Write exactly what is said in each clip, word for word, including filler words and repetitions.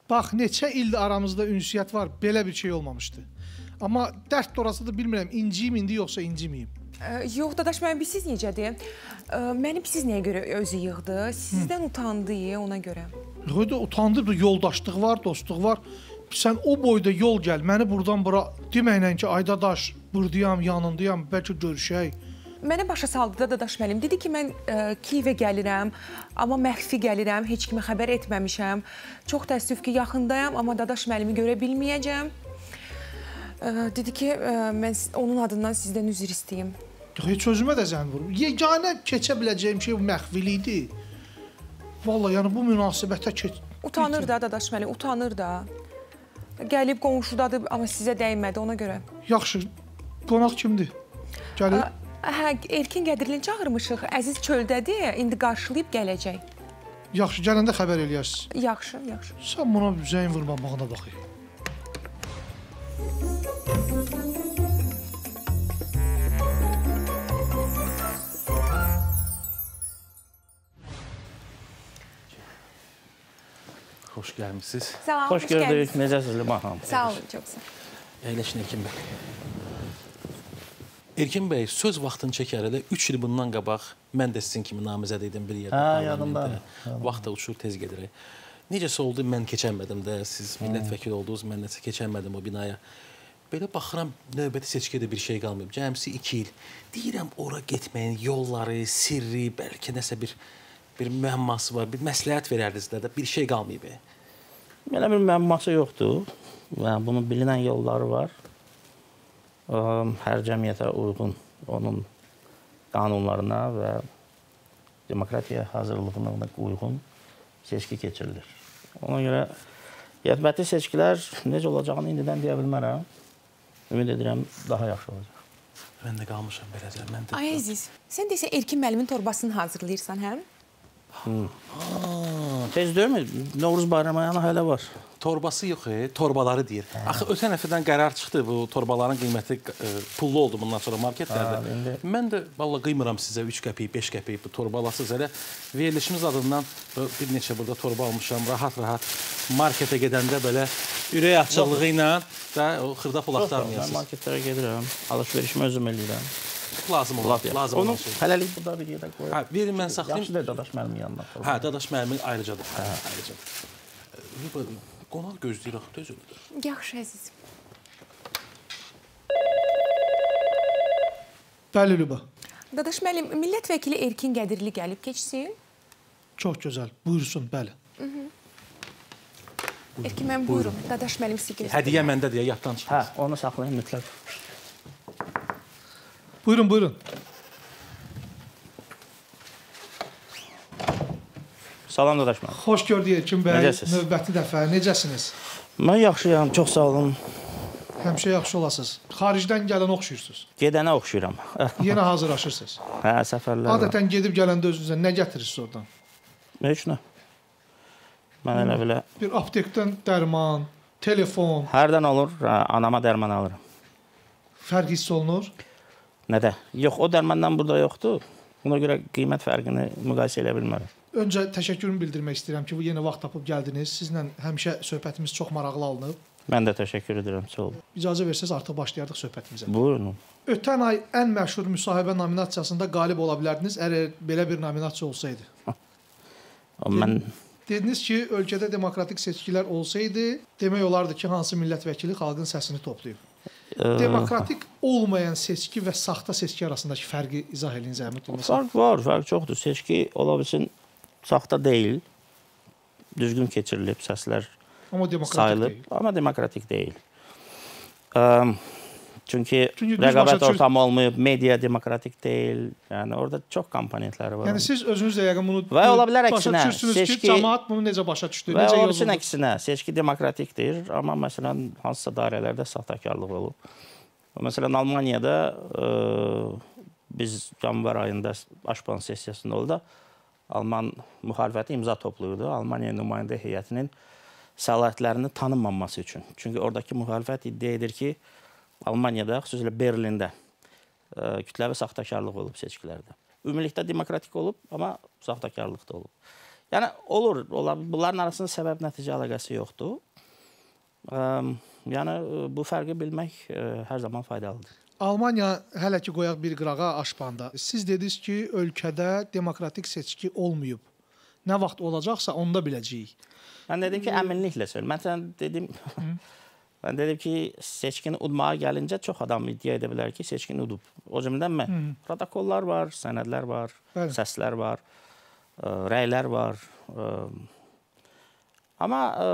Bax, neçə ildir aramızda ünsiyyət var, belə bir şey olmamışdı. Amma dərd orası da bilmirəm, inciyim indi yoxsa incimiyim. Yox, Dadaş, mənim siz necədir? Mənim siz nəyə görə özü yığdı? Sizdən utandı, ona görə. Yox, utandı, yoldaşlıq var, dostluq var. Sən o boyda yol gəl, məni buradan bura deməklə ki, ay Dadaş, buradayam, yanındayam, bəlkə görüşək. Mənə başa saldı da Dadaş müəllim. Dedi ki, mən Kiyevə gəlirəm, amma məxfi gəlirəm, heç kimə xəbər etməmişəm. Çox təəssüf ki, yaxındayam, amma Dadaş müəllimi görə bilməyəcəm. Dedi ki, mən onun adından sizdən üzr istəyim. Yox, heç özümə də zəng vurum. Yeganə keçə biləcəyim şey məxvili idi. Vallahi, yəni bu münasibətə keç... Utanır da Dadaş müəllim, utanır da. Gəlib qonşudadır, amma sizə dəymədi, ona görə. Yaxşı, qonaq kimdir? Gəlir. Hə, Erkin Qədirlini çağırmışıq. Əziz çöldədir, indi qarşılayıb gələcək. Yaxşı, gələndə xəbər eləyərsiniz. Yaxşı, yaxşı. Sən buna zəng vurmamağına baxayım. Xoş gəlmişsiniz. Sağ olun, xoş gördük. Necəsiniz Liman xanım? Sağ olun, çox sağ olun. Əyləşin Erkin bəy. Erkin bəy, söz vaxtını çəkər elə üç il bundan qabaq mən də sizin kimi namizəd idim bir yerdə. Hə, yadımdadır. Vaxt da uçur, tez gedir. Necəsə oldu, mən keçənmədim də, siz millət vəkili oldunuz, mən nəsə keçənmədim o binaya. Belə baxıram, növbəti seçkidə bir şey qalmayıb. Cəmsi iki il. Deyirəm, ora getməyin yolları, sirri, bəlkə nəsə bir bir müəmması var, bir məsləhət verərdiniz də, bir şey qalmayıb. Belə bir müəmması yoxdur. Bunun bilinən yolları var. Hər cəmiyyətə uyğun onun qanunlarına və demokratiya hazırlığına uyğun seçki keçirilir. Ona görə növbəti seçkilər necə olacağını indidən deyə bilmərəm. Ümid edirəm, daha yaxşı olacaq. Mən də qalmışam beləcə. Ay Əziz, sən desə Erkin müəllimin torbasını hazırlayırsan, həm? Tez deyil mi? Novruz bayramı yana hələ var. Torbası yox, torbaları deyir. Axı, ötən həftədən qərar çıxdı, bu torbaların qiyməti pullu oldu bundan sonra marketlərdə. Mən də valla qıymıram sizə üç qəpik, beş qəpik bu torbalasız elə. Verilişimiz adından bir neçə burada torba almışam, rahat-rahat marketə gedəndə belə ürək açıqlığı ilə də o xırda pul axtarmayasınız. Mən marketlərə gedirəm, alışverişimi özüm eləyirəm. Lazım olur, lazım olur. Onu hələlik burada bir yerdə qoyaq. Hə, verin, mən saxlayayım. Yaxşı da Dadaş müəllimin yanına. Hə, Dadaş müəllimin ayrıcadır. Qonaq gözləyirək, düz olur. Yaxşı, Əziz. Bəli, Lüba. Dadaş müəllim, millət vəkili Erkin Qədirli gəlib keçsin. Çox gözəl, buyursun, bəli. Erkin müəllim, buyurun. Dadaş müəllim sizi gözləyir. Hədiyə məndə deyə, yaddan çıxır. Hə, onu saxlayın mütləq. Buyurun, buyurun. Salam Dadaş müəllim. Xoş gördük Erkin bəy. Necəsiniz? Növbəti dəfə, necəsiniz? Mən yaxşıyam, çox sağ olun. Həmişə yaxşı olasınız. Xaricdən gələn oxşuyursunuz. Gedənə oxşuyuram. Yenə hazırlaşırsınız. Hə, səfərlər var. Adətən gedib gələndə özünüzə nə gətirirsiniz oradan? Heç nə. Mən elə belə... Bir aptekdən dərman, telefon... Hərdən olur, anama dərman alırım. Fərq hiss olunur? Nədə? Yox, o dərmandan burada yoxdur. Buna görə qiymət fərqini müqayisə edə bilmərəm. Öncə təşəkkürümü bildirmək istəyirəm ki, bu yeni vaxt tapıb gəldiniz. Sizlə həmişə söhbətimiz çox maraqlı alınıb. Mən də təşəkkür edirəm, sağ olun. İcazə versəz artıq başlayardıq söhbətimizə. Buyurun. Ötən ay ən məşhur müsahibə nominasiyasında qalib ola bilərdiniz, əgər belə bir nominasiya olsaydı. Mən... Dediniz ki, ölkədə demokratik seçkilər olsaydı, demək olardı ki, hansı millət vəkili xalqın səsini toplayıb. Demokratik olmayan seçki və saxta seçki arasındakı fərqi izah edin, zəhmət olmasa. Fərq var, fərq çoxdur. Seçki ola bilsin saxta deyil, düzgün keçirilib, səslər sayılıb, amma demokratik deyil. Çünki rəqabət ortamı olmayıb, media demokratik deyil, yəni orada çox komponentləri var. Yəni siz özünüz də yəqin bunu başa düşürsünüz ki, cəmaat bunu necə başa düşdü, necə yozuldu? Və ola bilsin əksinə, seçki demokratikdir, amma məsələn, hansısa dairələrdə saxtakarlıq olub. Məsələn, Almaniyada biz yanvar ayında Aşpan sessiyasında oldu da, Alman müxalifəti imza toplayırdı. Almaniya nümayəndə heyətinin səlahiyyətlərinin tanınmaması üçün. Çünki oradakı müxalifət iddia edir ki, Almaniyada, xüsusilə Berlində kütləvi saxtakarlıq olub seçkilərdə. Ümumilikdə demokratik olub, amma saxtakarlıq da olub. Yəni olur, ola, bunların arasında səbəb-nəticə əlaqəsi yoxdur. Ə, yəni bu fərqi bilmək ə, hər zaman faydalıdır. Almaniya hələ ki qoyaq bir qırağa aşpanda. Siz dediniz ki, ölkədə demokratik seçki olmayıb. Nə vaxt olacaqsa onda biləcəyik. Mən dedim ki, əminliklə söyləyim. Mən dedim, mən dedim ki, seçkini udmağa gəlincə çox adam iddia edə bilər ki, seçkini udub. O cümlədən mən. Hı. Protokollar var, sənədlər var, bəli, səslər var, ə, rəylər var. Ə, amma ə,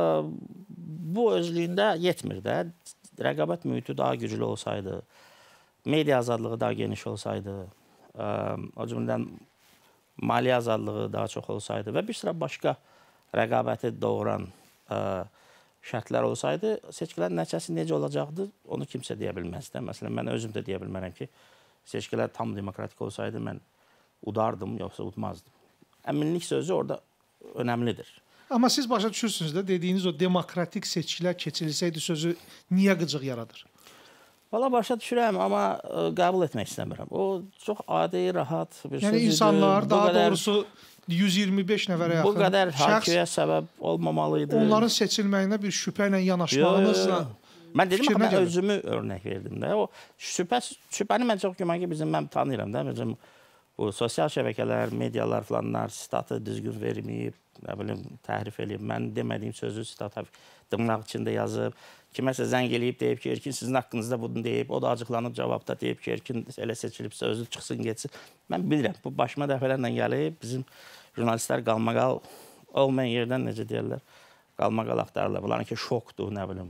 bu özlüyündə yetmir də. Rəqabət mühiti daha güclü olsaydı, media azadlığı daha geniş olsaydı, ə, o cümlədən maliyyə azadlığı daha çox olsaydı və bir sıra başqa rəqabəti doğuran ə, şərtlər olsaydı, seçkilərin nəticəsi necə olacaqdı, onu kimsə deyə bilməzdi. Məsələn, mən özüm də deyə bilmərəm ki, seçkilər tam demokratik olsaydı, mən udardım, yoxsa udmazdım. Əminlik sözü orada önəmlidir. Amma siz başa düşürsünüz də, dediyiniz o demokratik seçkilər keçirilsəydi sözü niyə qıcıq yaradır? Valla başa düşürəm, amma ə, qəbul etmək istəmirəm. O çox adi, rahat bir yəni sözüdür. İnsanlar, daha qədər, doğrusu yüz iyirmi beş nəfərə yaxın bu qədər şəxs hakimiyyət səbəb olmamalıydı. Onların seçilməyinə bir şübhə ilə yanaşmağınızla mən dedim ki, mən özümü örnək verdim də. O şübhə, şübhəni mən çox güman ki, bizim mən tanıyıram da. Bizim bu sosial şəbəkələr, medialar falanlar statı düzgün verməyib, nə bilim, təhrif eləyib. Mən demədiyim sözü stata dırnaq içində yazıb. Kiməsə zəng eləyib, deyib ki, Erkin sizin haqqınızda bunu deyib. O da acıqlanıb cavabda deyib ki, Erkin elə seçilibsə özü çıxsın, getsin. Mən bilirəm, bu başıma dəfələrlə gəlib. Bizim jurnalistlər qalmaqal olmayan yerdən, necə deyirlər, qalmaqal axtarırlar. Bunların ki, şokdur, nə bilim,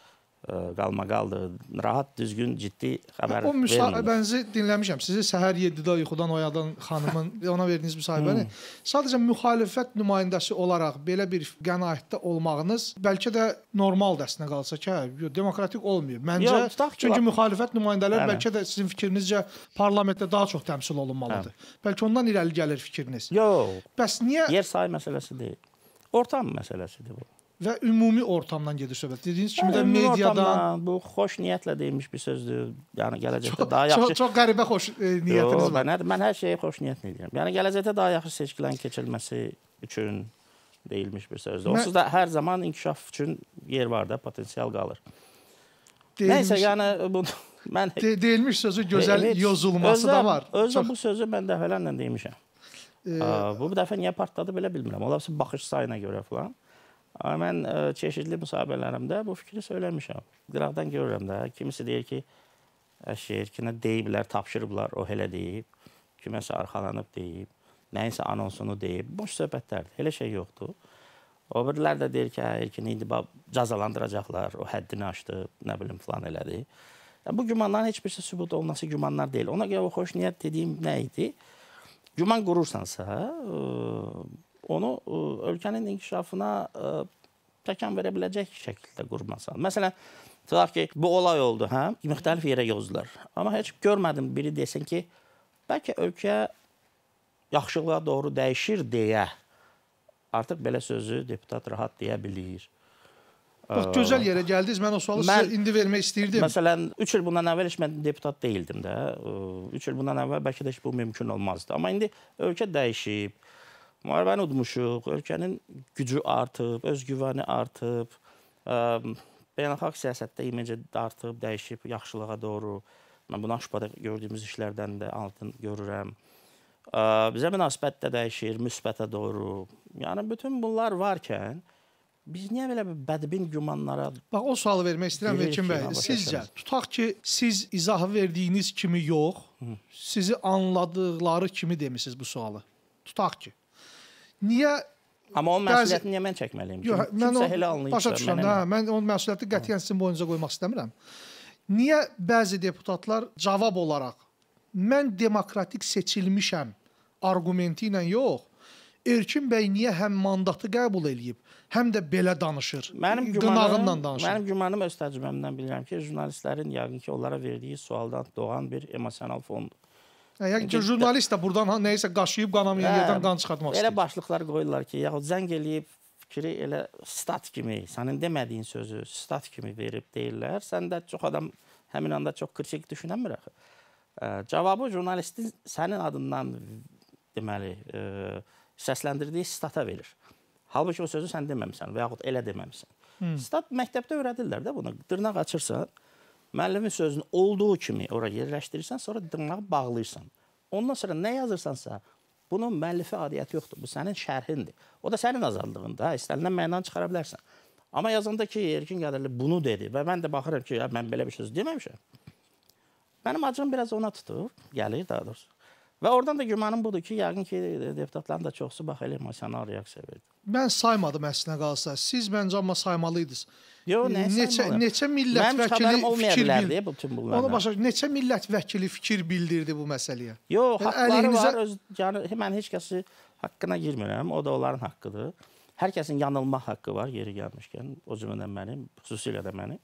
qalmaqaldır. Rahat, düzgün, ciddi xəbər vermir. O müsahibənizi dinləmişəm. Sizi səhər yeddidə yuxudan oyadan xanımın, ona verdiyiniz müsahibəni. Sadəcə müxalifət nümayəndəsi olaraq belə bir qənaətdə olmağınız bəlkə də normal dəstinə qalsa ki, hə, demokratik olmuyor. Məncə, Yo, çünki müxalifət nümayəndələr hə, bəlkə də sizin fikrinizcə parlamentdə daha çox təmsil olunmalıdır. Hə. Bəlkə ondan irəli gəlir fikriniz. Yox. Bəs niyə? Yer sayı məsələsi deyil. Ortam məsələsidir bu. Və ümumi ortamdan gedir söhbət. Dediyiniz kimi də mediadan ortamdan, bu xoş niyyətlə deyilmiş bir sözdür. Yəni gələcəkdə çox, daha yaxşı. Çox, çox qəribə xoş e, niyyətiniz Yo, var. Mən, mən hər şeyi xoş niyyətlə edirəm. Yəni gələcəkdə daha yaxşı seçkilərin keçirilməsi üçün deyilmiş bir sözdür. Onsuz da hər zaman inkişaf üçün yer var da, potensial qalır. Deyilmiş, nəysə, yəni bu mən de, deyilmiş sözü gözəl evet, yozulması özdə, da var. Özdə çox... bu sözü mən dəfələrlə demişəm. E... Bu bu dəfə niyə partladı belə bilmirəm. Ola bilsin baxış sayına görə falan. Amma mən ə, çeşidli müsahibələrimdə bu fikri söyləmişəm. Qıraqdan görürəm də. Kimisi deyir ki, əşi, Erkinə deyiblər, tapşırıblar, o elə deyib. Kiməsə arxalanıb deyib. Nəyinsə anonsunu deyib. Boş söhbətlərdir. Elə şey yoxdur. O birilər də deyir ki, Erkin indi cəzalandıracaqlar, o həddini aşdı, nə bilim falan elədi. Yəni, bu gümanların heç birisi sübut olması gümanlar deyil. Ona görə o xoş niyyət dediyim nə idi? Güman qurursansa, ə, onu ə, ölkənin inkişafına ə, təkan verə biləcək şəkildə qurmasan. Məsələn, tutaq ki, bu olay oldu, hə? Müxtəlif yerə yozdular. Amma heç görmədim biri desin ki, bəlkə ölkə yaxşılığa doğru dəyişir deyə artıq belə sözü deputat rahat deyə bilir. Bax, gözəl yerə gəldiniz. Mən o sualı mən, sizə indi vermək istəyirdim. Məsələn, üç il bundan əvvəl heç mən deputat deyildim də. üç il bundan əvvəl bəlkə də heç bu mümkün olmazdı. Amma indi ölkə dəyişib. Müharibəni udmuşuq, ölkənin gücü artıb, özgüvəni artıb, ə, beynəlxalq siyasətdə imeci artıb, dəyişib, yaxşılığa doğru. Mən bunu Aşpada gördüyümüz işlərdən də altın görürəm. Ə, bizə münasibət də dəyişir, müsbətə doğru. Yəni, bütün bunlar varkən, biz niyə belə bədbin gümanlara... Bax, o sualı vermək istəyirəm, Erkin bəy. Sizcə, tutaq ki, siz izahı verdiyiniz kimi yox, Hı. sizi anladıqları kimi demişsiniz bu sualı. Tutaq ki. Niyə? Amma onun məsuliyyətini niyə mən çəkməliyim? Yox, Kim, mən kimsə elə anlayıb. Başa düşürəm, hə, mən onun məsuliyyəti qətiyyən sizin boyunuza qoymaq istəmirəm. Niyə bəzi deputatlar cavab olaraq mən demokratik seçilmişəm arqumenti ilə yox, Erkin bəy niyə həm mandatı qəbul eləyib, həm də belə danışır, mənim qınağından danışır? Mənim gümanım öz təcrübəmdən bilirəm ki, jurnalistlərin yəqin ki, onlara verdiyi sualdan doğan bir emosional fondur. Yəni ki, jurnalist də buradan nəyisə qaşıyıb qanamayan yerdən qan çıxartmaq istəyir. Elə başlıqlar qoyurlar ki, yaxud zəng eləyib fikri elə stat kimi, sənin demədiyin sözü stat kimi verib deyirlər. Sən də çox adam həmin anda çox kritik düşünənmir axı. Cavabı jurnalistin sənin adından deməli, səsləndirdiyi sitata verir. Halbuki o sözü sən deməmisən və yaxud elə deməmisən. Hmm. Sitat məktəbdə öyrədirlər də bunu. Dırnaq açırsan, müəllimin sözünü olduğu kimi ora yerləşdirirsən, sonra dırnağı bağlayırsan. Ondan sonra nə yazırsansa, bunun müəllifi adiyyəti yoxdur. Bu sənin şərhindir. O da sənin azadlığında. İstənilən mənadan çıxara bilərsən. Amma yazanda ki, Erkin Qədərli bunu dedi və mən də baxıram ki, mən belə bir söz deməmişəm. Mənim acım biraz ona tutur, gəlir daha doğrusu. Və oradan da gümanım budur ki, yəqin ki, deputatların da çoxsu bax elə emosional reaksiya verdi. Mən saymadım əslinə qalsa. Siz məncə amma saymalıydınız. Yox, nə saymalıyım? Neçə millət vəkili fikir bildirdi? Onu başa neçə millət vəkili fikir bildirdi bu məsələyə? Yox, haqları var. Öz, yəni, mən heç kəsi haqqına girmirəm. O da onların haqqıdır. Hər kəsin yanılma haqqı var yeri gəlmişkən. O cümlədən mənim, xüsusilə də mənim.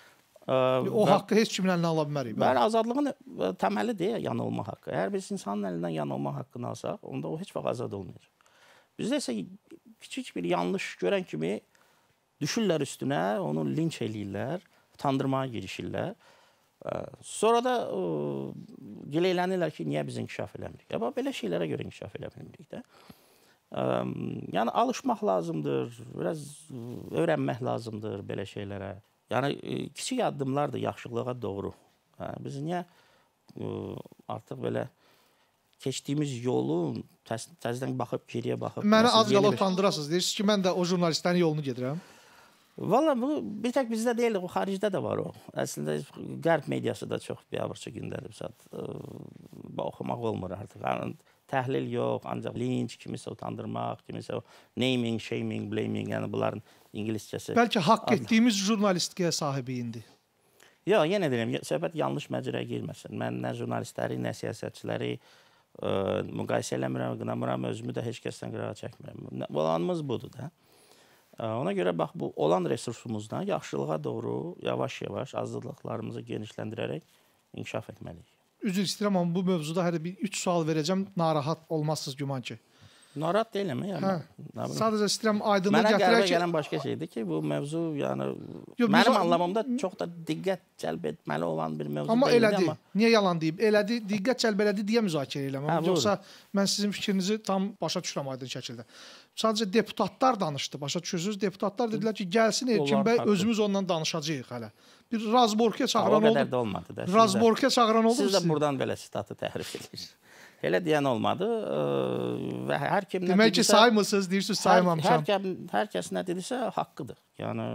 O haqqı heç kimin əlinə ala bilmərik. Bəli, azadlığın təməlidir yanılma haqqı. Əgər biz insanın əlindən yanılma haqqını alsaq, onda o heç vaxt azad olmayacaq. Bizdə isə kiçik bir yanlış görən kimi düşürlər üstünə, onu linç eləyirlər, utandırmağa girişirlər. Sonra da gileylənirlər ki, niyə biz inkişaf eləmirik? Amma belə şeylərə görə inkişaf eləmirik də. Yəni, alışmaq lazımdır, biraz öyrənmək lazımdır belə şeylərə. Yəni, kiçik addımlardır yaxşılığa doğru. Biz niyə artıq belə keçdiyimiz yolun təzədən baxıb, geriyə baxıb... Məni az qala utandırasınız. Deyirsiniz ki, mən də o jurnalistlərin yolunu gedirəm. Valla bu bir tək bizdə deyil, o xaricdə də var o. Əslində, qərb mediası da çox biabırçı gündədir. Oxumaq olmur artıq. Təhlil yox, ancaq linç, kimisə utandırmaq, kimisə naming, shaming, blaming, yəni bunların ingiliscəsi. Bəlkə haqq etdiyimiz jurnalistliyə sahibi indi. Yox, yenə deyirəm, söhbət yanlış məcrəyə girməsin. Mən nə jurnalistləri, nə siyasətçiləri müqayisə eləmirəm, qınamıram, özümü də heç kəsdən qırağa çəkmirəm. Olanımız budur da. Ona görə bax, bu olan resursumuzdan yaxşılığa doğru yavaş-yavaş azadlıqlarımızı genişləndirərək inkişaf etməliyik. Üzr istəyirəm, amma bu mövzuda hələ bir üç sual verəcəm, narahat olmazsınız güman ki. Narahat deyiləm, yəni. Sadəcə istəyirəm aydınlıq gətirək ki... Mənə qəribə gələn başqa şeydir ki, bu mövzu, yəni, mənim anlamamda çox da diqqət cəlb etməli olan bir mövzu amma deyildi. Elədi. Amma niyə yalan deyib? Elədi, diqqət cəlb elədi deyə müzakirə eləməm. Yoxsa mən sizin fikrinizi tam başa düşürəm aydın şəkildə. Sadəcə deputatlar danışdı, başa düşürsünüz. Deputatlar dedilər ki, gəlsin Erkin bəy, özümüz ondan danışacağıq hələ. Bir Razborkaya çağıran oldu. O qədər də olmadı. Razborkaya çağıran oldu. Siz də buradan belə sitatı təhrif edirsiniz. Elə deyən olmadı və hər kim demək ki, saymırsınız, deyirsiniz saymamışam. Hər, hər, hər kəs nə dedirsə haqqıdır. Yəni,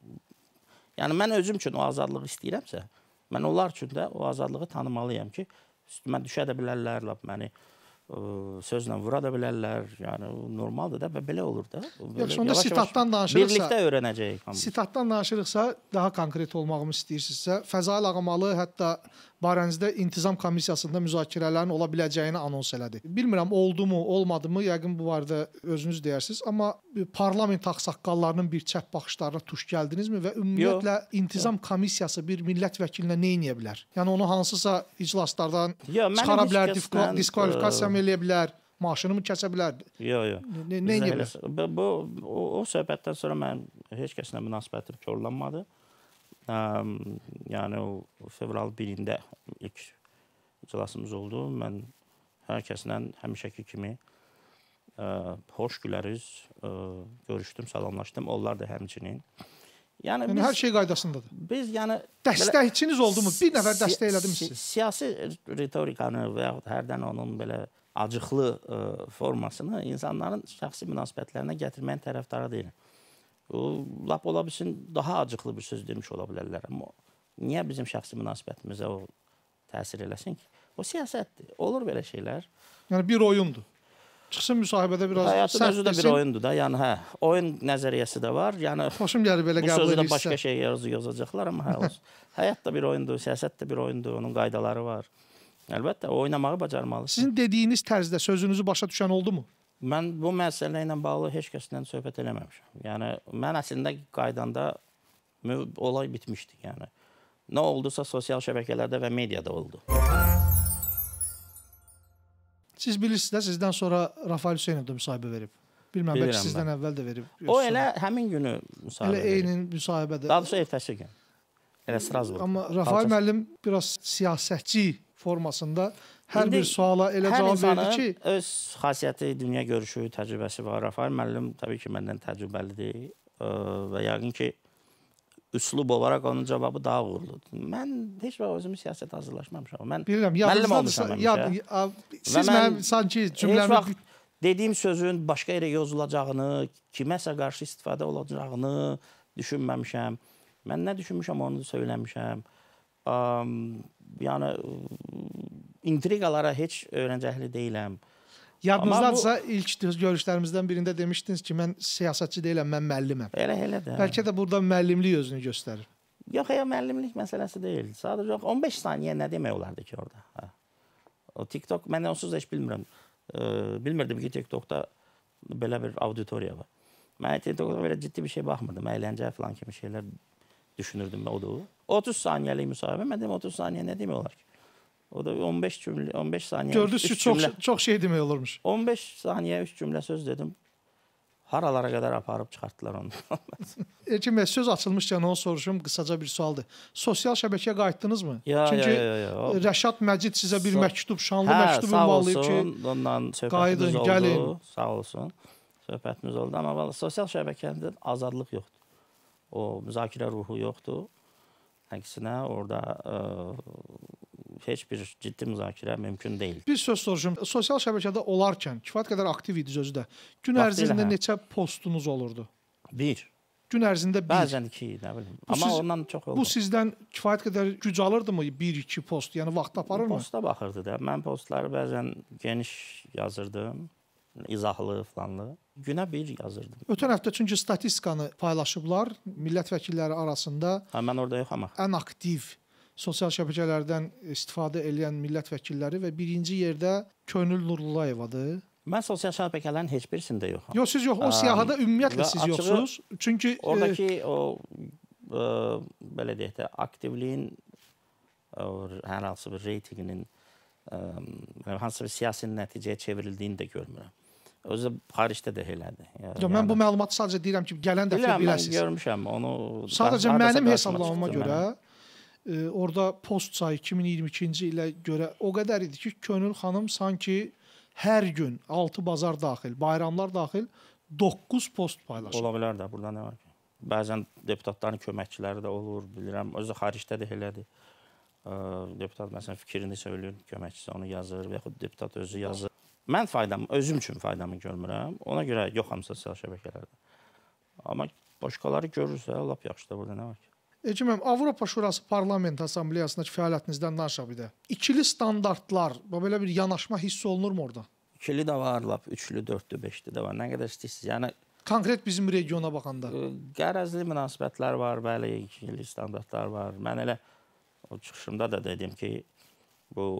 yəni mən özüm üçün o azadlığı istəyirəmsə, mən onlar üçün də o azadlığı tanımalıyam ki, üstümə düşə də bilərlər, məni sözlə vura da bilərlər. Yəni, normaldır da və belə olur da. Yox, onda sitatdan danışırıqsa... Birlikdə öyrənəcəyik. Sitatdan danışırıqsa, daha konkret olmağımı istəyirsinizsə, Fəzail Ağamalı hətta barənizdə intizam komissiyasında müzakirələrin ola biləcəyini anons elədi. Bilmirəm, oldu mu, olmadı mı, yəqin bu barədə özünüz deyirsiniz, amma parlament ağsaqqallarının bir çəp baxışlarına tuş gəldinizmi və ümumiyyətlə Yo. intizam komissiyası bir millət vəkilinə nə edə bilər? Yəni onu hansısa iclaslardan Yo, çıxara bilər, diskvalifikasiya mı eləyə bilər, maaşını mı kəsə bilər? Yox, yox. Nə edə bilər? Bu, o, o söhbətdən sonra mən heç kəslə münasibətim korlanmadı. Um, yəni o fevral birində ilk iclasımız oldu. Mən hər kəslə həmişəki kimi ə, xoş güləriz, ə, görüşdüm, salamlaşdım. Onlar da həmçinin. Yəni, yəni biz, hər şey qaydasındadır. Biz yəni dəstəkçiniz oldu mu? Bir nəfər dəstək elədi mi siz? Siyasi ritorikanı və yaxud hərdən onun belə acıqlı ə, formasını insanların şəxsi münasibətlərinə gətirməyin tərəfdarı deyiləm. O, lap ola bilsin, daha acıqlı bir söz demiş ola bilərlər. Amma niyə bizim şəxsi münasibətimizə o təsir eləsin ki? O siyasətdir. Olur belə şeylər. Yəni bir oyundur. Çıxsın müsahibədə biraz həyatın özü də bir oyundur da. Yəni hə, oyun nəzəriyyəsi də var. Yəni xoşum gəlir belə qəbul edirsə. Bu sözdə başqa şey yazacaqlar, amma hə, olsun. Həyat da bir oyundur, siyasət də bir oyundur, onun qaydaları var. Əlbəttə, oynamağı bacarmalısınız. Sizin dediyiniz tərzdə sözünüzü başa düşən oldu mu? Mən bu məsələ ilə bağlı heç kəslə söhbət eləməmişəm. Yəni, mən əslində qaydanda olay bitmişdi. Yəni, nə oldusa sosial şəbəkələrdə və mediada oldu. Siz bilirsiniz də, sizdən sonra Rafael Hüseynov da müsahibə verib. Bilməm, bəlkə sizdən əvvəl də verib. O elə həmin günü müsahibə verib. Elə eynin müsahibədə. Daha doğrusu ertəsi gün. Elə Strasburg. Amma Rafael müəllim biraz siyasətçi formasında hər İndi bir suala elə hər cavab verdi insanın ki, öz xasiyyəti, dünya görüşü, təcrübəsi var. Rafael müəllim təbii ki, məndən təcrübəlidir ə, və yəqin ki, üslub olaraq onun cavabı daha uğurludur. Mən heç vaxt özümü siyasətə hazırlaşmamışam. Mən bilirəm, müəllim olmuşam yad, həmişə. siz mən mənim sanki Heç cümləmi vaxt dediyim sözün başqa yerə yozulacağını, kiməsə qarşı istifadə olacağını düşünməmişəm. Mən nə düşünmüşəm, onu söyləmişəm. Um, yəni, intriqalara heç öyrəncəkli deyiləm. Yadınızdadırsa, bu... ilk görüşlərimizdən birində demişdiniz ki, mən siyasətçi deyiləm, mən müəlliməm. Elə, elə də. Bəlkə də burada müəllimlik özünü göstərir. Yox, ya müəllimlik məsələsi deyil. Sadəcə on beş saniyə nə demək olardı ki, orada? Hə. O TikTok, mən onsuz da heç bilmirəm. E, bilmirdim ki, TikTokda belə bir auditoriya var. Mən TikTokda belə ciddi bir şey baxmırdım. Əyləncə falan kimi şeylər düşünürdüm, odur. otuz saniyəlik müsahibə, mən deyim otuz saniyə nə demək olar ki? O da on beş cümlə, on beş saniyə. Gördünüz ki, çox, çox şey demək olurmuş. on beş saniyə üç cümlə söz dedim. Haralara qədər aparıb çıxartdılar onu. Elkin bəy, söz açılmışkən onu soruşum, qısaca bir sualdır. Sosial şəbəkəyə qayıtdınızmı? Ya, Çünki ya, ya, ya. O... Rəşad Məcid sizə bir so... məktub, şanlı hə, məktub ünvanlayıb ki, ondan qayıdın, oldu. gəlin. Sağ olsun. Söhbətimiz oldu. Amma vallahi, sosial şəbəkəndə azadlıq yoxdur. O müzakirə ruhu yoxdur. Əksinə orada ə, heç bir ciddi müzakirə mümkün deyil. Bir söz soruşum. Sosial şəbəkədə olarkən kifayət qədər aktiv idiniz özü də. Gün ərzində hə. neçə postunuz olurdu? Bir. Gün ərzində bir. Bəzən iki, nə bilim. Bu Amma siz, ondan çox oldu. Bu sizdən kifayət qədər güc alırdımı? Bir, iki post, yəni vaxt aparırmı? Posta baxırdı da. Mən postları bəzən geniş yazırdım. İzahlı falanlı. Günə bir yazırdım. Ötən həftə çünki statistikanı paylaşıblar millət vəkilləri arasında. Ha, mən orada yox amma. Ən aktiv sosial şəbəkələrdən istifadə edən millət vəkilləri və birinci yerdə Könül Nurlullayevadır. Mən sosial şəbəkələrin heç birisində yoxam. Yox, siz yox. O siyahıda ümumiyyətlə siz açığı, yoxsunuz. Çünki oradakı e, o e, belə deyək də aktivliyin o, hər hansı bir reytinqinin e, hansı bir siyasi nəticəyə çevrildiyini də görmürəm. Özü xaricdə də elədir. Ya, yəni, mən bu məlumatı sadəcə deyirəm ki, gələn dəfə biləsiniz. Bilirəm, mən görmüşəm onu. Sadəcə mənim hesablamama görə e, orada post sayı iki min iyirmi ikinci ilə görə o qədər idi ki, Könül xanım sanki hər gün altı bazar daxil, bayramlar daxil doqquz post paylaşır. Ola bilər də, burada nə var ki? Bəzən deputatların köməkçiləri də olur, bilirəm. Özü xaricdə də elədir. E, deputat məsələn fikrini söylür, köməkçisi onu yazır və yaxud deputat özü yazır. Mən faydamı, özüm üçün faydamı görmürəm. Ona görə yoxam sosial şəbəkələrdə. Amma başqaları görürsə, lap yaxşıdır, burada nə var ki? Elkin müəllim, Avropa Şurası Parlament Assambleyasındakı fəaliyyətinizdən danışaq bir də. İkili standartlar, belə bir yanaşma hiss olunurmu orada? İkili də var, lap üçlü, dördlü, beşli də var. Nə qədər istəyirsiniz? Yəni konkret bizim regiona baxanda. Qərəzli münasibətlər var, bəli, ikili standartlar var. Mən elə o çıxışımda da dedim ki, bu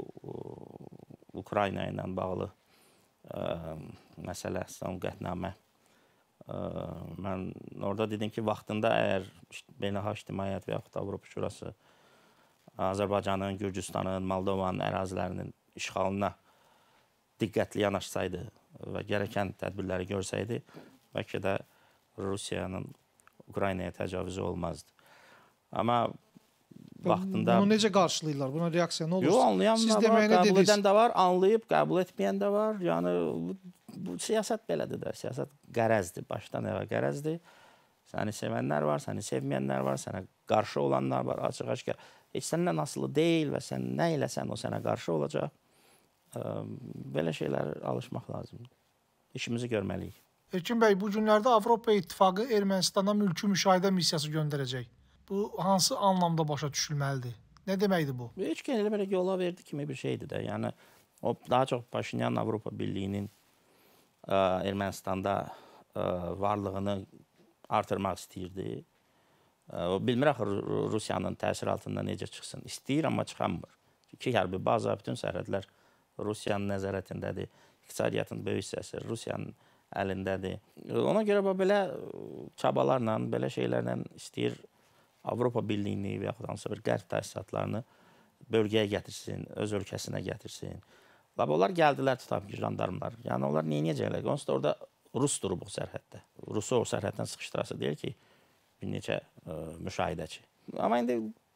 Ukrayna ilə bağlı Ə, məsələ, son qətnamə. Ə, mən orada dedim ki, vaxtında əgər beynəlxalq ictimaiyyət və yaxud Avropa Şurası Azərbaycanın, Gürcüstanın, Moldovanın ərazilərinin işğalına diqqətli yanaşsaydı və gərəkən tədbirləri görsəydi, bəlkə də Rusiyanın Ukraynaya təcavüzü olmazdı. Amma vaxtında... Bunu necə qarşılayırlar? Buna reaksiya nə olur? Yox, anlayan da var, qəbul edən də var, anlayıb, qəbul etməyən də var. Yəni, bu, bu siyasət belədir də. Siyasət qərəzdir, başdan evə qərəzdir. Səni sevənlər var, səni sevməyənlər var, sənə qarşı olanlar var, açıq-aşkar. Heç səndən asılı deyil və sən nə eləsən, o sənə qarşı olacaq. Belə şeylər alışmaq lazımdır. İşimizi görməliyik. Elkin bəy, bu günlərdə Avropa İttifaqı Ermənistana mülki müşahidə missiyası göndərəcək. Bu hansı anlamda başa düşülməlidir? Nə deməkdir bu? Heç ki, elə belə yola verdi kimi bir şeydir də. Yəni, o daha çox Paşinyan Avropa Birliyinin ə, Ermənistanda ə, varlığını artırmaq istəyirdi. Ə, o bilmirək Rusiyanın təsir altında necə çıxsın. İstəyir, amma çıxamır. İki hərbi baza, bütün sərhədlər Rusiyanın nəzarətindədir. İqtisadiyyatın böyük hissəsi Rusiyanın əlindədir. Ona görə belə çabalarla, belə şeylərlə istəyir Avropa Birliyini və yaxud hansısa bir qərb təsisatlarını bölgəyə gətirsin, öz ölkəsinə gətirsin. Lab, onlar gəldilər, tutab ki, jandarmlar. Yəni, onlar neynəyəcəklər? Onsuz da orada Rus durub o sərhəddə. Rusu o sərhəddən sıxışdırası deyil ki, bir neçə ə, müşahidəçi. Amma indi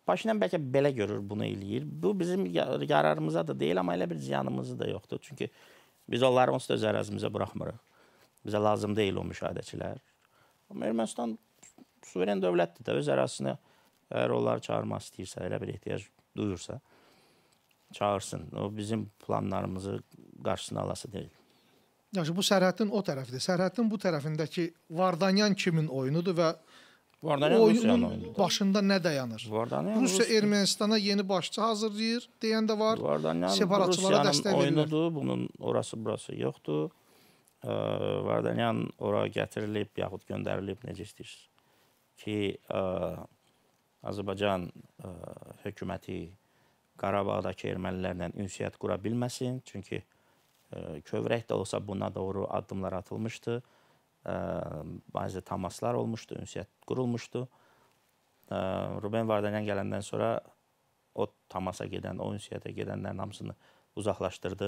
Paşinyan bəlkə belə görür, bunu eləyir. Bu bizim yararımıza da deyil, amma elə bir ziyanımız da yoxdur. Çünki biz onları onsuz da öz ərazimizə buraxmırıq. Bizə lazım deyil o müşahidəçilər. Amma Ermənistan suveren dövlətdir də, öz ərazisinə əgər onları çağırmaq istəyirsə, elə bir ehtiyac duyursa, çağırsın. O bizim planlarımızı qarşısına alası deyil. Yəni, bu sərhədin o tərəfidir. Sərhədin bu tərəfindəki Vardanyan kimin oyunudur və oyunun başında nə dayanır? Rusiya Ermənistana yeni başçı hazırlayır, deyən də var. Separatçılara dəstək verirlər. Oyunudur, bunun orası burası yoxdur. Vardanyan ora gətirilib, yaxud göndərilib, necə istəyirsiniz ki, Azərbaycan hökuməti Qarabağdakı ermənilərlə ünsiyyət qura bilməsin. Çünki kövrək də olsa buna doğru addımlar atılmışdı. Bazı təmaslar olmuşdu, ünsiyyət qurulmuşdu. Ruben Vardanyan gələndən sonra o təmasa gedən, o ünsiyyətə gedənlərin hamısını uzaqlaşdırdı.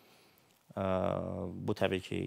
Bu təbii ki,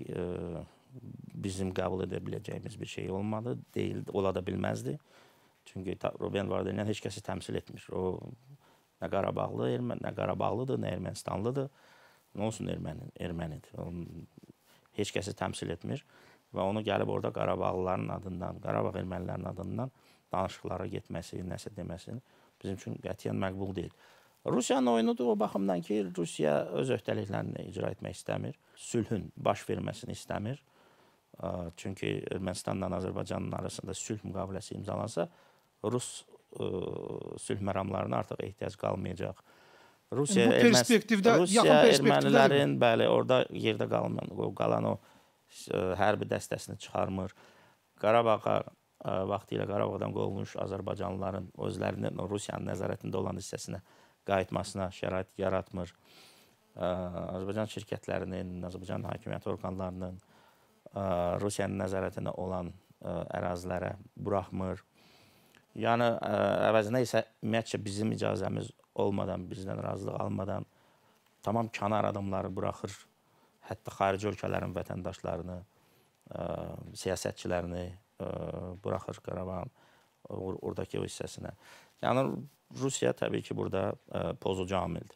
bizim qəbul edə biləcəyimiz bir şey olmadı, deyil, ola da bilməzdi. Çünki Ruben Vardanyan heç kəsi təmsil etmir. O nə Qarabağlı, nə Qarabağlıdır, nə Ermənistanlıdır, nə olsun ermənidir. Heç kəsi təmsil etmir. Və onu gəlib orada Qarabağlıların adından, Qarabağ ermənilərinin adından danışıqlara getməsi, nəsə deməsi bizim üçün qətiyyən məqbul deyil. Rusiyanın oyunudur o baxımdan ki, Rusiya öz öhdəliklərini icra etmək istəmir, sülhün baş verməsini istəmir. Çünki Ermənistanla Azərbaycanın arasında sülh müqaviləsi imzalansa, Rus sülh məramlarına artıq ehtiyac qalmayacaq. Rusiya, bu perspektivdə, yaxın perspektivdə ermənilərin, bəli, orada yerdə qalan o hərbi dəstəsini çıxarmır. Qarabağa vaxtı ilə Qarabağdan qovulmuş Azərbaycanlıların özlərinin Rusiyanın nəzarətində olan hissəsinə qayıtmasına şərait yaratmır. Azərbaycan şirkətlərinin, Azərbaycan hakimiyyəti orqanlarının Rusiyanın nəzarətində olan ərazilərə buraxmır. Yəni, əvəzinə isə ümumiyyətcə bizim icazəmiz olmadan, bizdən razılıq almadan tamam kənar adamları buraxır. Hətta xarici ölkələrin vətəndaşlarını, siyasətçilərini buraxır Qarabağın oradakı o hissəsinə. Yəni, Rusiya təbii ki, burada pozucu amildir.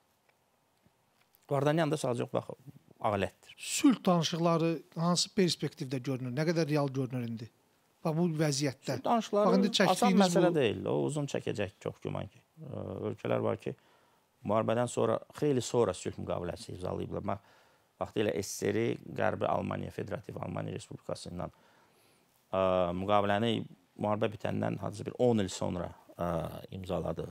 Vardanyan da sadəcə bax, alətdir. Sülh danışıqları hansı perspektivdə görünür? Nə qədər real görünür indi? Bax, bu vəziyyətdə. Sülh danışıqları asan məsələ deyil. O uzun çəkəcək çox güman ki. Ölkələr var ki, müharibədən sonra, xeyli sonra sülh müqaviləsi imzalayıblar. Vaxtilə S S R-i Qərbi Almaniya, Federativ Almaniya Respublikası ilə müqaviləni müharibə bitəndən hardasa bir on il sonra imzaladı.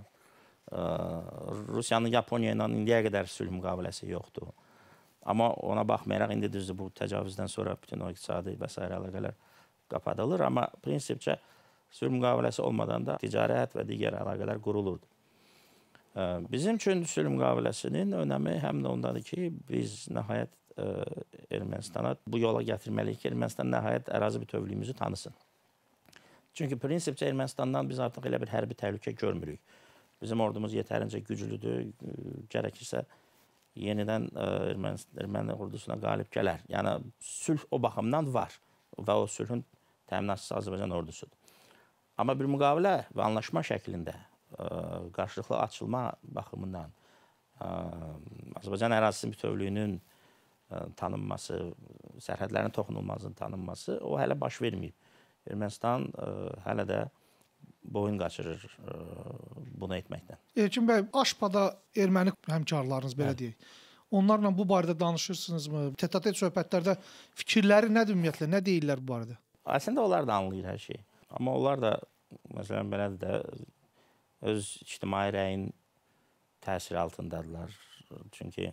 Rusiyanın Yaponiya ilə indiyə qədər sülh müqaviləsi yoxdur. Amma ona baxmayaraq, indi düzdür, bu təcavüzdən sonra bütün o iqtisadi və s. əlaqələr qapadılır. Amma prinsipcə sülh müqaviləsi olmadan da ticarət və digər əlaqələr qurulurdu. Bizim üçün sülh müqaviləsinin önəmi həm də ondadır ki, biz nəhayət Ermənistana bu yola gətirməliyik ki, Ermənistan nəhayət ərazi bütövlüyümüzü tanısın. Çünki prinsipcə Ermənistandan biz artıq elə bir hərbi təhlükə görmürük. Bizim ordumuz yetərincə güclüdür, gərəkirsə yenidən erməni ordusuna qalib gələr. Yəni, sülh o baxımdan var və o sülhün təminatçısı Azərbaycan ordusudur. Amma bir müqavilə və anlaşma şəklində qarşılıqlı açılma baxımından Azərbaycan ərazisinin bütövlüyünün tanınması, sərhədlərin toxunulmazlığının tanınması o hələ baş verməyib. Ermənistan hələ də boyun qaçırır bunu etməkdən. Elçin bəy, Aşpada erməni həmkarlarınız, belə deyək, onlarla bu barədə danışırsınızmı? Tət-a-tət söhbətlərdə fikirləri nədir ümumiyyətlə, nə deyirlər bu barədə? Əslində onlar da anlayır hər şeyi. Amma onlar da, məsələn, belədir də, öz ictimai rəyin təsiri altındadırlar. Çünki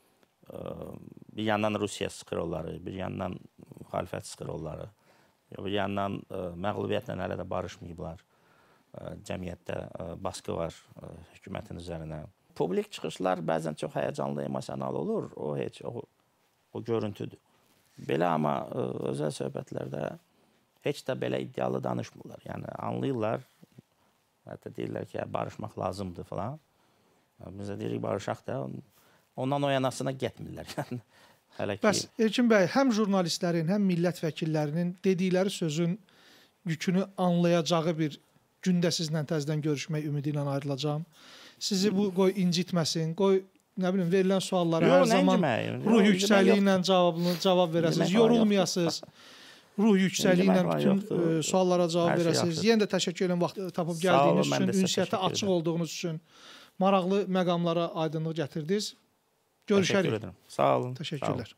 bir yandan Rusiya sıxır onları, bir yandan müxalifət sıxır onları, bir yandan məğlubiyyətlə hələ də barışmayıblar. Cəmiyyətdə baskı var hökumətin üzərinə. Publik çıxışlar bəzən çox həyəcanlı, emosional olur. O heç, o, o görüntüdür. Belə amma özəl söhbətlərdə heç də belə iddialı danışmırlar. Yəni anlayırlar, hətta deyirlər ki, barışmaq lazımdır falan. Biz də deyirik, barışaq da, ondan o yanasına getmirlər. Hələ ki... Bəs, Elçin bəy, həm jurnalistlərin, həm millət vəkillərinin dedikləri sözün yükünü anlayacağı bir gündə sizlə təzədən görüşmək ümidi ilə ayrılacağam. Sizi bu qoy incitməsin, qoy nə bilim verilən suallara hər zaman ruh yüksəkliyi ilə cavabını cavab verəsiniz, yorulmayasınız. Ruh yüksəkliyi ilə bütün ə, suallara cavab verəsiniz. Yenə də təşəkkür edirəm vaxt tapıb gəldiyiniz üçün, ünsiyyətə açıq olduğunuz üçün, maraqlı məqamlara aydınlıq gətirdiniz. Görüşərik. Sağ olun. Təşəkkürlər.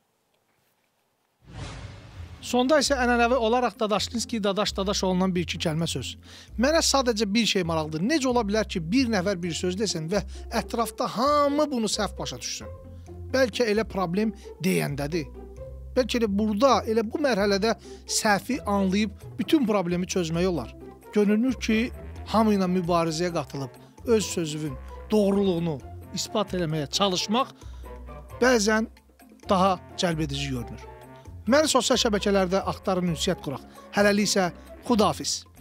Sonda isə ənənəvi olaraq Dadaşkinski, Dadaş Dadaşoğlu'ndan bir-iki kəlmə söz. Mənə sadəcə bir şey maraqlıdır. Necə ola bilər ki, bir nəfər bir söz desin və ətrafda hamı bunu səhv başa düşsün? Bəlkə elə problem deyəndədir. Bəlkə elə burada, elə bu mərhələdə səhvi anlayıb bütün problemi çözmək olar. Görünür ki, hamı ilə mübarizəyə qatılıb, öz sözünün doğruluğunu ispat eləməyə çalışmaq bəzən daha cəlbedici görünür. Məni sosial şəbəkələrdə axtarın ünsiyyət quraq. Hələlik isə xudahafiz.